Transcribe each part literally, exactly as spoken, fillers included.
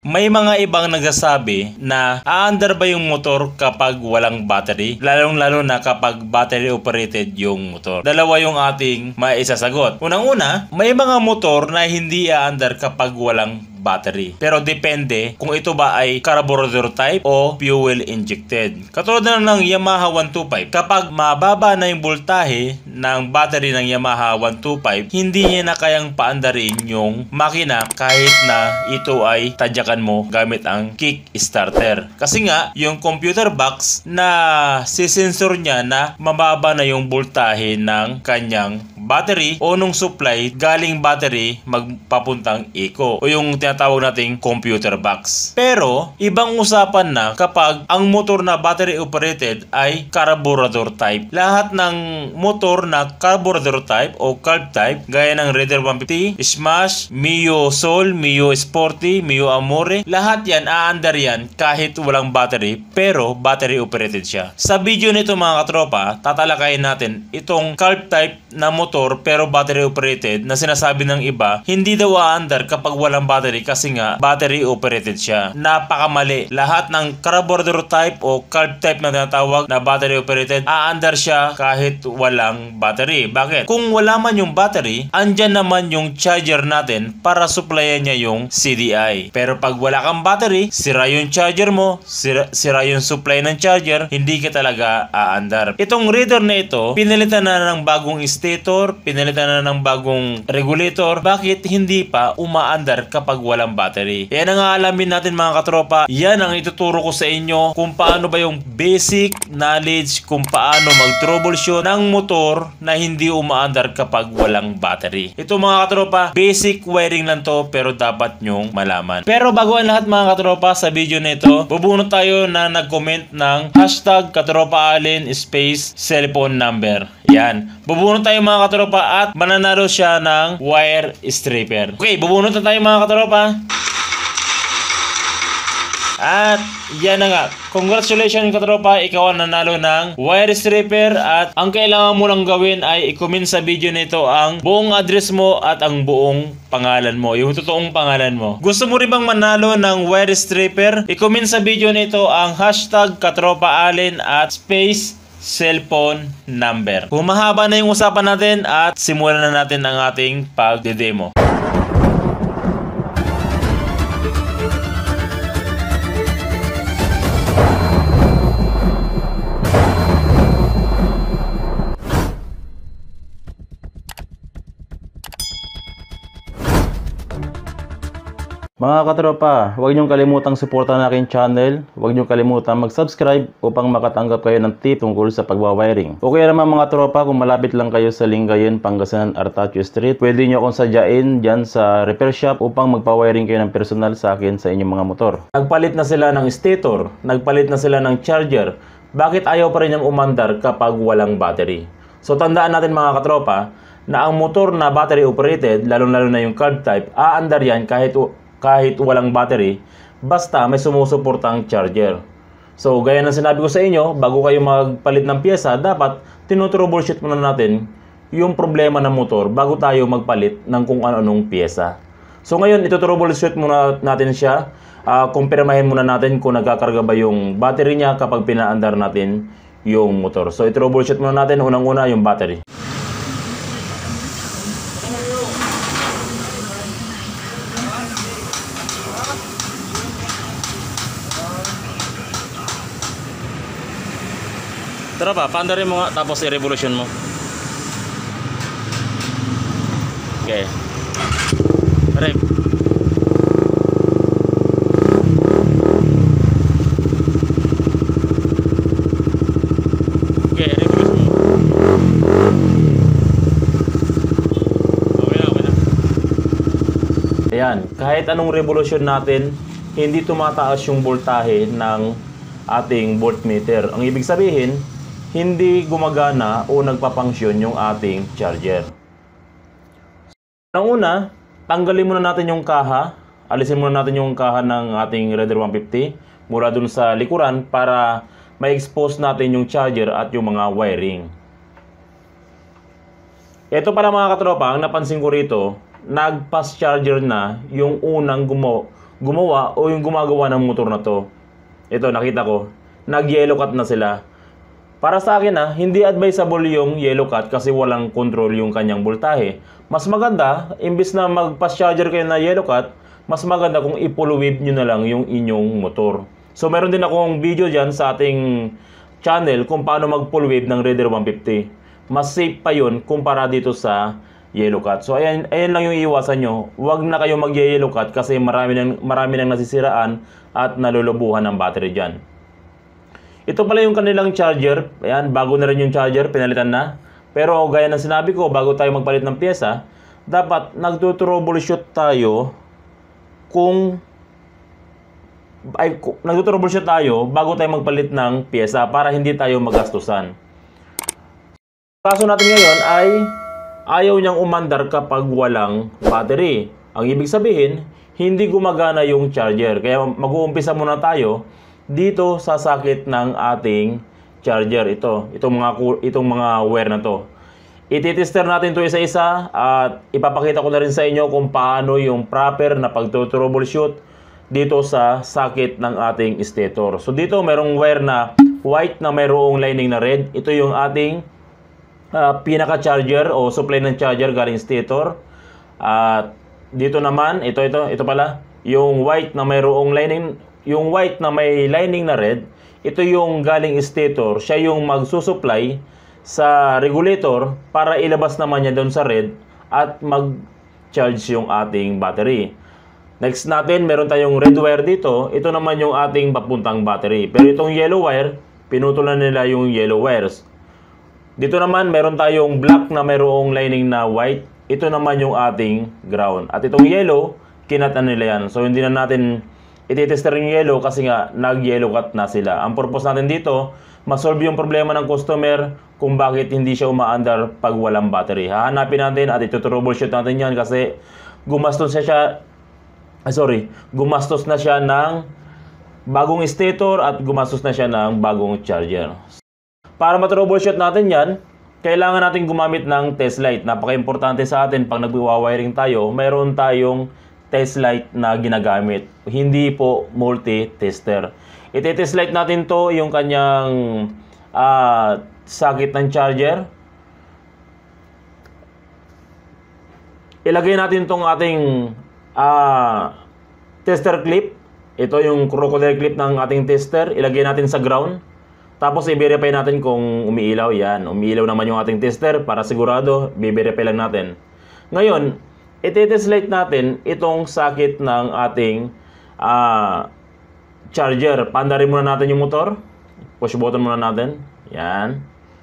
May mga ibang nagsasabi na aandar ba yung motor kapag walang battery? Lalong-lalo na kapag battery operated yung motor. Dalawa yung ating maisasagot. Unang-una, may mga motor na hindi aandar kapag walang battery. Pero depende kung ito ba ay carburetor type o fuel injected. Katulad na ng Yamaha one twenty-five. Kapag mababa na yung voltahe ng battery ng Yamaha one twenty-five, hindi niya na kayang paandarin yung makina kahit na ito ay tadyakan mo gamit ang kick starter. Kasi nga, yung computer box na sisensor niya na mababa na yung voltahe ng kanyang battery o nung supply galing battery magpapuntang eco o yung tinatawag nating computer box. Pero ibang usapan na kapag ang motor na battery operated ay carburetor type. Lahat ng motor na carburetor type o carb type gaya ng Raider one fifty, Smash, Mio Soul, Mio Sporty, Mio Amore, lahat yan aandar yan kahit walang battery pero battery operated siya. Sa video nito mga katropa, tatalakayin natin itong carb type na motor pero battery operated na sinasabi ng iba hindi daw aandar kapag walang battery kasi nga battery operated siya. Napakamali. Lahat ng carburetor type o carb type na tinatawag na battery operated aandar siya kahit walang battery. Bakit? Kung wala man yung battery, andyan naman yung charger natin para supplyan niya yung C D I. Pero pag wala kang battery, sira yung charger mo, sira, sira yung supply ng charger, hindi ka talaga aandar. Itong Raider na ito, pinalitan na ng bagong stator, pinalitan na ng bagong regulator. Bakit hindi pa umaandar kapag walang battery? Yan ang aalamin natin mga katropa. Yan ang ituturo ko sa inyo kung paano ba yung basic knowledge kung paano mag-troubleshoot ng motor na hindi umaandar kapag walang battery. Ito mga katropa, basic wiring lang to pero dapat nyong malaman. Pero bago ang lahat mga katropa, sa video nito, bubunot tayo na nag-comment ng hashtag katropaalin space cellphone number. Yan. Bubunot tayo mga katropa at mananalo siya ng wire stripper. Okay, bubunot na tayo mga katropa. At yan na nga. Congratulations katropa, ikaw ang nanalo ng wire stripper at ang kailangan mo lang gawin ay i-comment sa video nito ang buong address mo at ang buong pangalan mo, yung totoong pangalan mo. Gusto mo rin bang manalo ng wire stripper? I-comment sa video nito ang hashtag katropaalin at space cellphone number. Humahaba na yung usapan natin at simulan na natin ang ating pagde-demo. Mga katropa, huwag niyong kalimutang suportahan ang aking channel. Huwag niyong kalimutang mag-subscribe upang makatanggap kayo ng tip tungkol sa pagwawiring. O kaya naman mga tropa, kung malapit lang kayo sa Lingayen, Pangasinan, Artacho Street, pwede niyo akong sadyain dyan sa repair shop upang magpa-wiring kayo ng personal sa akin sa inyong mga motor. Nagpalit na sila ng stator, nagpalit na sila ng charger. Bakit ayaw pa rin niyang umandar kapag walang battery? So tandaan natin mga katropa, na ang motor na battery operated, lalong-lalo na yung carb type, aandar yan kahit kahit walang battery, basta may sumusuportang charger. So, gaya ng sinabi ko sa inyo, bago kayo magpalit ng pyesa, dapat tinutroubleshoot muna natin yung problema ng motor bago tayo magpalit ng kung ano-anong pyesa. So, ngayon, itutroubleshoot muna natin siya. Uh, kumpirmahin muna natin kung nagkakarga ba yung battery niya kapag pinaandar natin yung motor. So, itroubleshoot muna natin unang-una yung battery. Tara pa, paandarin mo nga tapos i-revolution mo. Okay. Rev. Okay, revolution mo. Okay na, okay na. Ayan, kahit anong revolution natin, hindi tumataas yung voltahe ng ating voltmeter. Ang ibig sabihin, hindi gumagana o nagpapangsyon yung ating charger. Ang una, tanggalin muna natin yung kaha. Alisin muna natin yung kaha ng ating Raider one fifty mula dun sa likuran para ma-expose natin yung charger at yung mga wiring. Ito pala mga katropa, ang napansin ko rito, nag-fast charger na yung unang gumawa, gumawa o yung gumagawa ng motor na to. Ito, nakita ko, nag-yellow cut na sila. Para sa akin ha, hindi advisable yung yellow cut kasi walang control yung kanyang voltahe. Mas maganda, imbis na mag-fast charger kayo na yellow cut, mas maganda kung i-full wave nyo na lang yung inyong motor. So meron din akong video dyan sa ating channel kung paano mag-full wave ng Raider one fifty. Mas safe pa yun kumpara dito sa yellow cut. So ayan, ayan lang yung iiwasan nyo. Huwag na kayo mag-yellow cut kasi marami nang, marami nang nasisiraan at nalulubuhan ng battery dyan. Ito pala yung kanilang charger. Ayan, bago na rin yung charger, pinalitan na. Pero gaya ng sinabi ko, bago tayo magpalit ng pyesa, dapat nagtutroubleshoot tayo kung ay nagtutroubleshoot tayo bago tayo magpalit ng pyesa para hindi tayo magastusan. Kaso natin ngayon ay ayaw niyang umandar kapag walang battery. Ang ibig sabihin, hindi gumagana yung charger. Kaya mag-uumpisa muna tayo dito sa sakit ng ating charger. Ito, itong mga, itong mga wire na to. Ititester natin to isa-isa at ipapakita ko na rin sa inyo kung paano yung proper na pagtutroubleshoot dito sa sakit ng ating stator. So dito merong wire na white na mayroong lining na red. Ito yung ating uh, pinaka-charger o supply ng charger galing stator. At dito naman, ito, ito, ito pala, yung white na mayroong lining, yung white na may lining na red, ito yung galing stator. Siya yung magsusupply sa regulator para ilabas naman niya doon sa red at mag-charge yung ating battery. Next natin, meron tayong red wire dito. Ito naman yung ating papuntang battery. Pero itong yellow wire, pinutulan nila yung yellow wires. Dito naman, meron tayong black na mayroong lining na white. Ito naman yung ating ground. At itong yellow, kinatan nila yan. So hindi na natin ititester yung yellow kasi nga nag-yellow cut na sila. Ang purpose natin dito, masolve yung problema ng customer kung bakit hindi siya umaandar pag walang battery. Hahanapin natin at ito-troubleshoot natin yan kasi gumastos na siya, ah, sorry, gumastos na siya ng bagong stator at gumastos na siya ng bagong charger. Para ma-troubleshoot natin yan, kailangan natin gumamit ng test light. Napaka-importante sa atin pag nagwi-wiring tayo, mayroon tayong test light na ginagamit. Hindi po multi-tester. Iti-test light natin to yung kanyang uh, sakit ng charger. Ilagay natin tong ating uh, tester clip. Ito yung crocodile clip ng ating tester. Ilagay natin sa ground. Tapos i-verify natin kung umiilaw. Yan, umiilaw naman yung ating tester. Para sigurado, i-verify lang natin. Ngayon, iti-test light natin itong sakit ng ating uh, charger. Paandarin muna natin yung motor. Push button muna natin. Yan.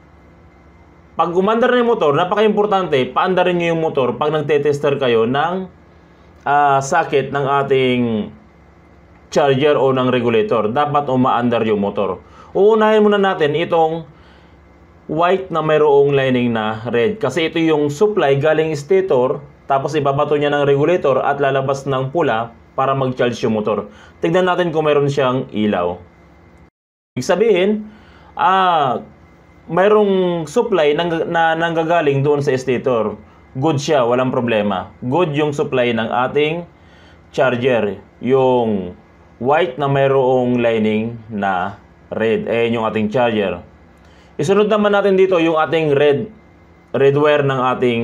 Pag umandar na yung motor, napaka-importante, paandarin nyo yung motor pag nagte-tester kayo ng uh, sakit ng ating charger o ng regulator. Dapat umaandar yung motor. Uunahin muna natin itong white na mayroong lining na red. Kasi ito yung supply galing stator. Tapos ibabato niya ng regulator at lalabas ng pula para mag-charge yung motor. Tignan natin kung mayroon siyang ilaw. Ibig sabihin, ah, mayroong supply na, na nanggagaling doon sa stator. Good siya, walang problema. Good yung supply ng ating charger. Yung white na mayroong lining na red. Ayan yung ating charger. Isunod naman natin dito yung ating red, red wire ng ating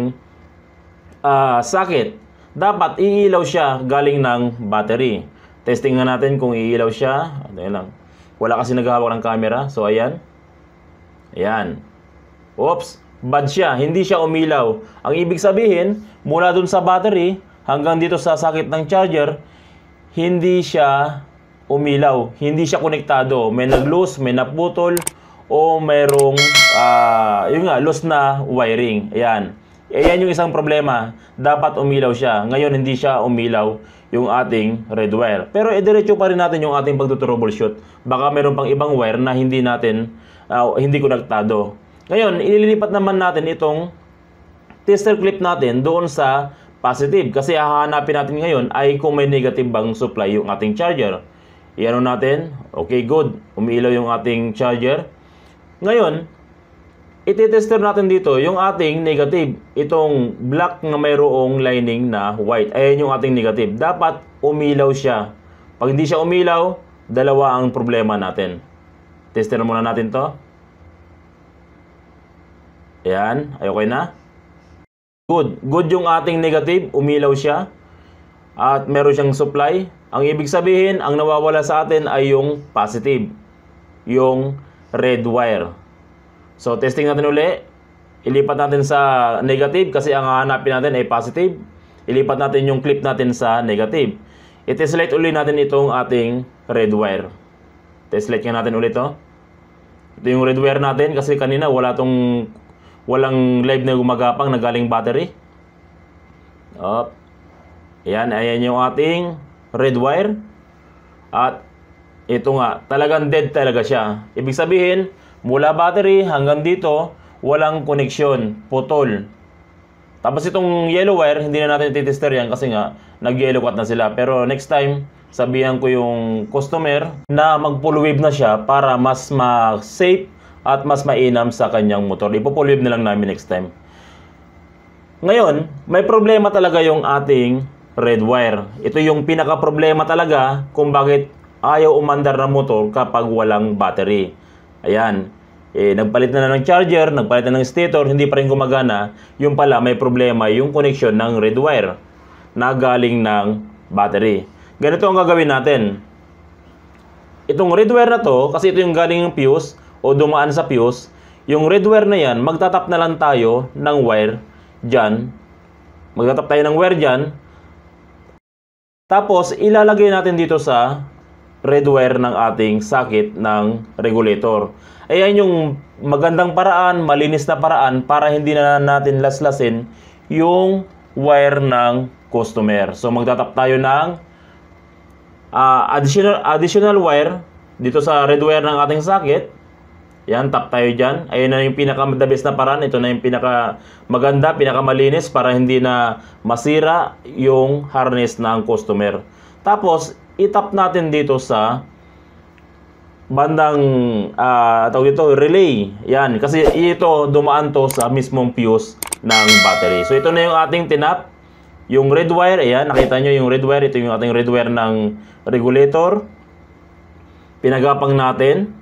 Uh, sakit. Dapat iilaw siya galing ng battery. Testing nga natin kung iilaw siya. Ayan lang. Wala kasi naghahawak ng camera. So ayan. Ayan. Oops. Bad siya. Hindi siya umilaw. Ang ibig sabihin, mula dun sa battery hanggang dito sa sakit ng charger, hindi siya umilaw. Hindi siya konektado. May nag-loose, may naputol, o mayroong uh, yun nga, loose na wiring. Ayan. Ayan yung isang problema. Dapat umilaw siya. Ngayon, hindi siya umilaw yung ating red wire. Pero ediretso pa rin natin yung ating pagtutroubleshoot. Baka meron pang ibang wire na hindi natin, uh, hindi konektado. Ngayon, ililipat naman natin itong tester clip natin doon sa positive. Kasi hahanapin natin ngayon ay kung may negative bang supply yung ating charger. Iano natin. Okay, good. Umiilaw yung ating charger. Ngayon, Ititester natin dito yung ating negative. Itong black na mayroong lining na white. Ayan yung ating negative. Dapat umilaw siya. Pag hindi siya umilaw, dalawa ang problema natin. Tester muna natin to. Ayan. Ay, okay na? Good. Good yung ating negative. Umilaw siya. At meron siyang supply. Ang ibig sabihin, ang nawawala sa atin ay yung positive. Yung red wire. So, testing natin uli. Ilipat natin sa negative kasi ang hahanapin natin ay positive. Ilipat natin yung clip natin sa negative. I-test-light uli natin itong ating red wire. Test-light nga natin ulit to. Ito yung red wire natin kasi kanina wala tong walang live na gumagapang na galing battery. Up. Ayan, ayan yung ating red wire. At ito nga, talagang dead talaga siya. Ibig sabihin, mula battery hanggang dito, walang connection, putol. Tapos itong yellow wire, hindi na natin titester yan kasi nga, nag-yellow cut na sila. Pero next time, sabihan ko yung customer na mag-full wave na siya para mas ma-safe at mas mainam sa kanyang motor. Ipo-full wave na lang namin next time. Ngayon, may problema talaga yung ating red wire. Ito yung pinaka-problema talaga kung bakit ayaw umandar ng motor kapag walang battery. Ayan. Eh, nagpalit na na ng charger, nagpalit na ng stator, hindi pa rin gumagana. Yung pala, may problema yung connection ng red wire na galing ng battery. Ganito ang gagawin natin. Itong red wire na to, kasi ito yung galing ng fuse o dumaan sa fuse, yung red wire na yan, magtatap na lang tayo ng wire dyan. Magtatap tayo ng wire dyan. Tapos, ilalagay natin dito sa red wire ng ating socket ng regulator. Ayan yung magandang paraan, malinis na paraan para hindi na natin laslasin yung wire ng customer. So magtatap tayo ng uh, additional, additional wire dito sa red wire ng ating socket. Yan, tap tayo dyan. Ayan na yung pinaka-the best na paraan. Ito na yung pinaka maganda, pinaka malinis para hindi na masira yung harness ng customer. Tapos, itap natin dito sa bandang uh, tawag dito, relay. Yan, kasi ito dumaan to sa mismong fuse ng battery. So ito na yung ating tinap. Yung red wire, ayan, nakita nyo yung red wire. Ito yung ating red wire ng regulator. Pinagapang natin.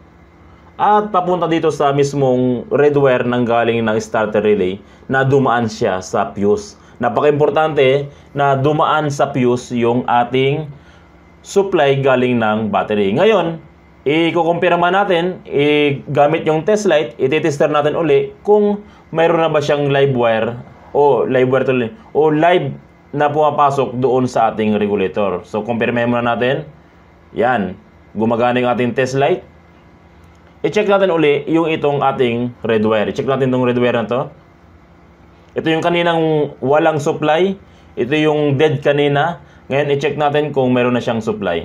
At papunta dito sa mismong red wire ng galing ng starter relay na dumaan siya sa fuse. Napaka-importante na dumaan sa fuse yung ating supply galing ng battery. Ngayon, i-kukumpirma natin, i-gamit yung test light, i-tester natin uli kung mayroon na ba siyang live wire o live wire to, o live na pumapasok doon sa ating regulator. So, kumpirmahin muna natin. Yan. Gumagana yung ating test light. I-check natin uli yung itong ating red wire. I-check natin itong red wire na to. Ito yung kaninang walang supply. Ito yung dead kanina. Ngayon, i-check natin kung meron na siyang supply.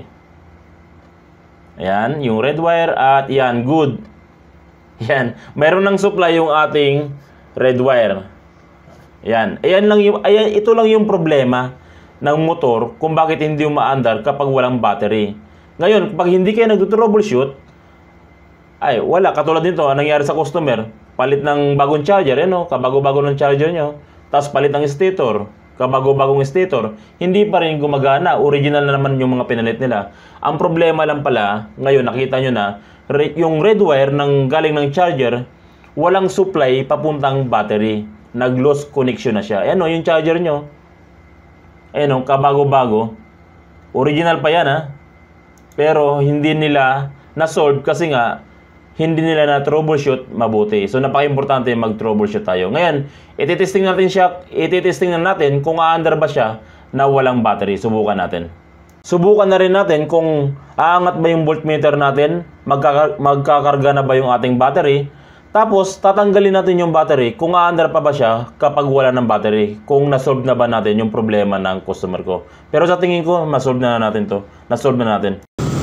Ayan, yung red wire at yan, good. Yan, meron ng supply yung ating red wire. Ayan, ayan lang yung, ayan, ito lang yung problema ng motor kung bakit hindi umaandar kapag walang battery. Ngayon, kapag hindi kayo nag-troubleshoot, ay, wala. Katulad nito, ang nangyari sa customer, palit ng bagong charger, eh, no? Kabago-bago ng charger nyo, tapos palit ng stator, kabago-bagong stator, hindi pa rin gumagana. Original na naman yung mga pinalit nila. Ang problema lang pala, ngayon nakita nyo na, re yung red wire ng galing ng charger, walang supply papuntang battery. Nag-lost connection na siya. Ayan o, yung charger nyo. Ayan o, kabago-bago. Original pa yan ha. Pero hindi nila na-solve kasi nga, hindi nila na troubleshoot mabuti. So napaka-importante mag-troubleshoot tayo. Ngayon, ititesting natin siya, ititesting na natin kung aandar ba siya na walang battery. Subukan natin. Subukan na rin natin kung aangat ba yung voltmeter natin, magkaka magkakarga na ba yung ating battery. Tapos tatanggalin natin yung battery kung aandar pa ba siya kapag wala ng battery. Kung na-solve na ba natin yung problema ng customer ko. Pero sa tingin ko, na-solve na natin to. Na-solve na natin.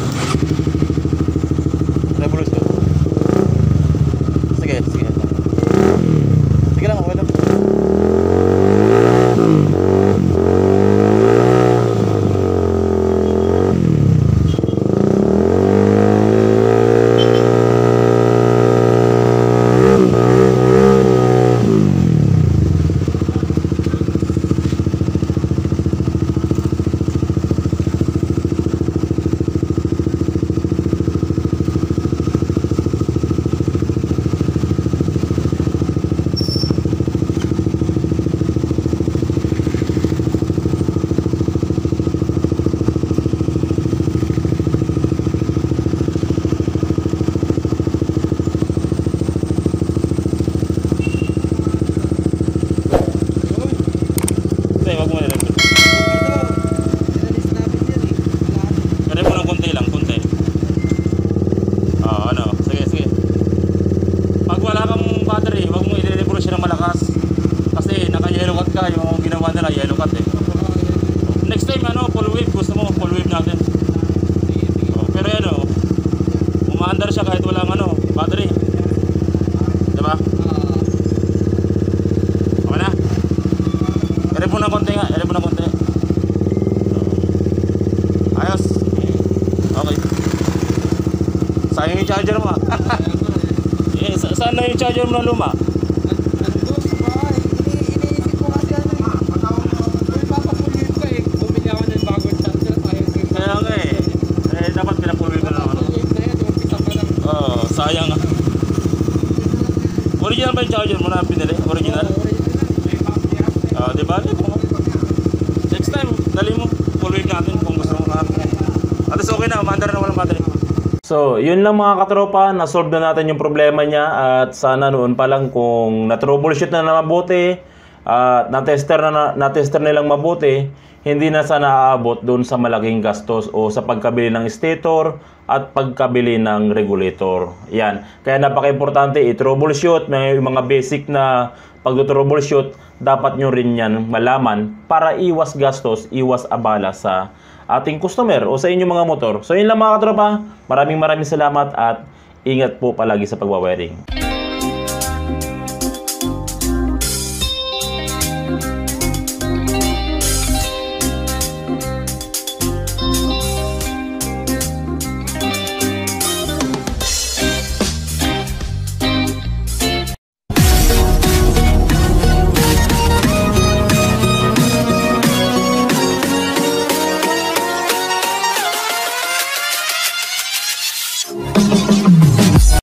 Sige, sige. Sige lang, okay lang. konti lang, konti. Oo, ano, sige, sige. Pag wala kang battery, wag mo i-reverse ng malakas. Kasi naka-yellow cut ka, yung ginawa nila yellow cut eh. Next time, ano, full wave, gusto mo, full wave natin. Oh, pero yan, oh, umaandar siya kahit walang, ano, battery. Diba? Okay na? Ere mo na konti nga, ere mo na konti. Ayos. Okay. Sayang yung charger mo ah. Eh, sa saan na yung charger mo na luma? Kaya nga eh. Eh, dapat pinapulwi ko na naman. Oo, sayang ah. Original ba yung charger mo na pinili? Original? Ah, di ba? Next time, dali mo. Full wave natin kung gusto mo na. At least okay na, umandar na walang battery. So, yun lang mga katropa, na-solve na natin yung problema niya at sana noon pa lang kung na-troubleshoot na na mabuti at na-tester na, na na-tester nilang mabuti, hindi na sana aabot doon sa malaking gastos o sa pagkabili ng stator at pagkabili ng regulator. Yan. Kaya napaka-importante i-troubleshoot, may mga basic na pag-troubleshoot, dapat nyo rin yan malaman para iwas gastos, iwas abala sa ating customer o sa inyong mga motor. So yun lang mga katropa, maraming maraming salamat at ingat po palagi sa pagwawiring.